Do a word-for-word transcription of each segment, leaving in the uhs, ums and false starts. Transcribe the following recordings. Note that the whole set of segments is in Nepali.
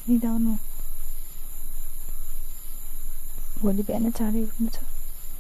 निदाउनु। भोलि बिहान चाँडै उठ्नु छ।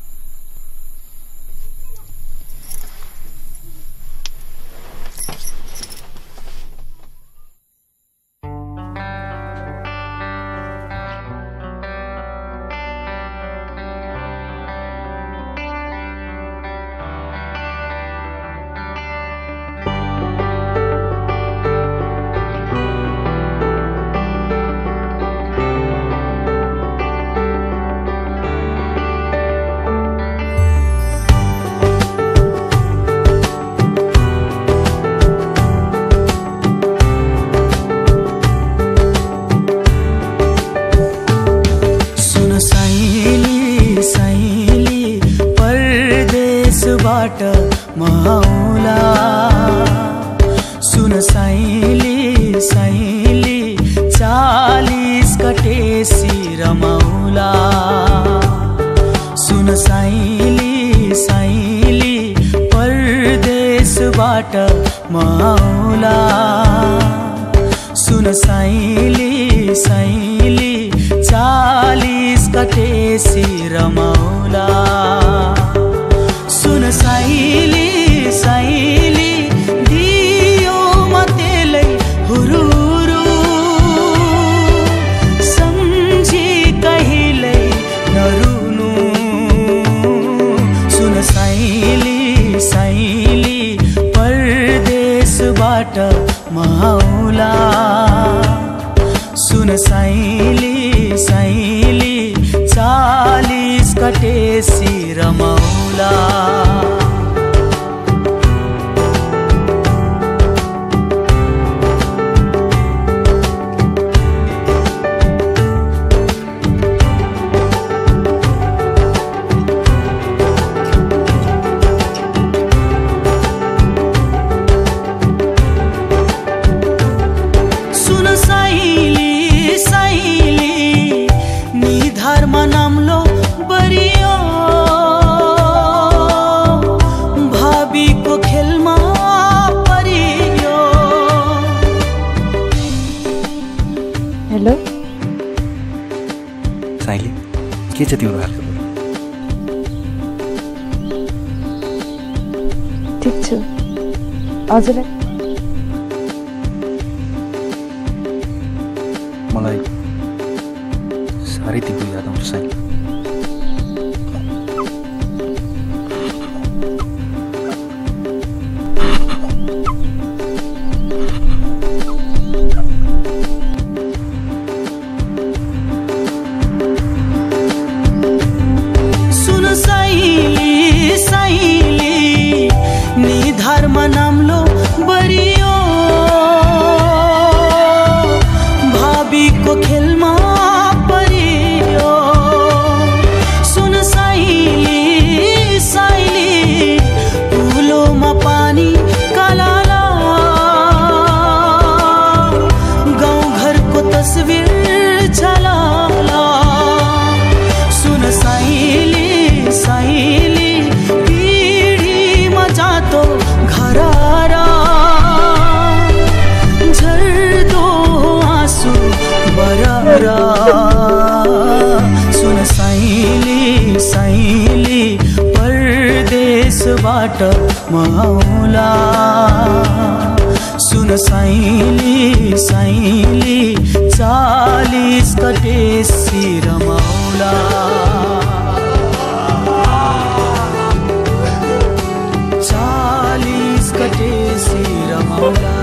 महाउला सुन साइली साइली चालीस कटेसी रमाउला सुन साइली साइली परदेशबाट महाउला सुन साइली साइली चालीस कटेसी रमाउला सुन साइली साइली दियो मतेलै हुरुरु सम्झी कहिल्यै नरुनु सुन साइली साइली परदेशबाट महाउला सुन साइली साइली चालीस कटेसी रमाउला सुन साइली साइली निधर्म नाम्लो बरियो भाबीको खेलमा परियो। हेलो साइली, के छ तिम्रो हालको? ठिक छु। हजुरलाई मलाई साह्रै तिम्रो याद आउँछ साइली। सुन साइली साइली निधर्म नाम्लो बरियो भाबीको खेलमा परियो। सुन साइली साइली फुलोमा पानी कालाला गाउँघरको तस्बिर झलाला। सुन साइली साइली पिँढीमा जातो घरारा झर्दो आँसु बरारा। सुन साइली साइली परदेशबाट महाउला सुन साइली साइली चालीस कटेसी रमाउला चालीस कटेसी रमाउला।